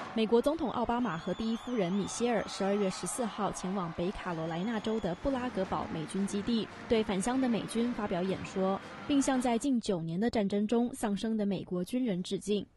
美国总统奥巴马和第一夫人米歇尔12月14号前往北卡罗来纳州的布拉格堡美军基地，对返乡的美军发表演说，并向在近9年的战争中丧生的美国军人致敬。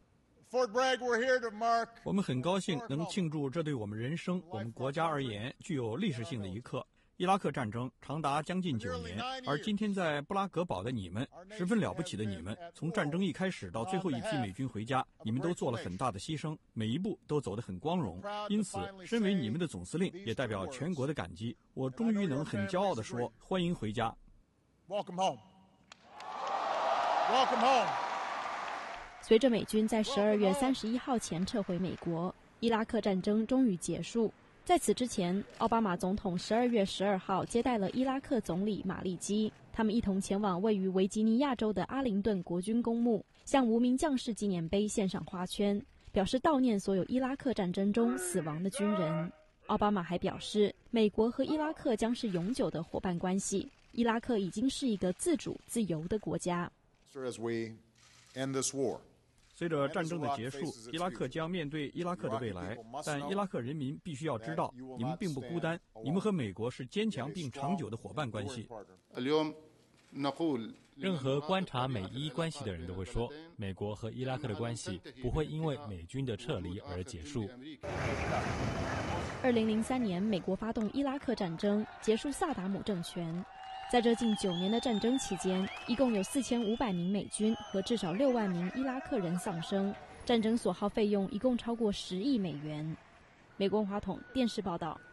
我们很高兴能庆祝这对我们人生、我们国家而言具有历史性的一刻。伊拉克战争长达将近9年，而今天在布拉格堡的你们，十分了不起的你们，从战争一开始到最后一批美军回家，你们都做了很大的牺牲，每一步都走得很光荣。因此，身为你们的总司令，也代表全国的感激，我终于能很骄傲地说：欢迎回家。 Welcome home. Welcome home. 随着美军在12月31号前撤回美国，伊拉克战争终于结束。在此之前，奥巴马总统12月12号接待了伊拉克总理马利基，他们一同前往位于维吉尼亚州的阿灵顿国军公墓，向无名将士纪念碑献上花圈，表示悼念所有伊拉克战争中死亡的军人。奥巴马还表示，美国和伊拉克将是永久的伙伴关系，伊拉克已经是一个自主自由的国家。 随着战争的结束，伊拉克将面对伊拉克的未来，但伊拉克人民必须要知道，你们并不孤单，你们和美国是坚强并长久的伙伴关系。 任何观察美伊关系的人都会说，美国和伊拉克的关系不会因为美军的撤离而结束。 2003年，美国发动伊拉克战争，结束萨达姆政权。在这近9年的战争期间，一共有4500名美军和至少6万名伊拉克人丧生，战争所耗费用一共超过10亿美元。美国华统电视报道。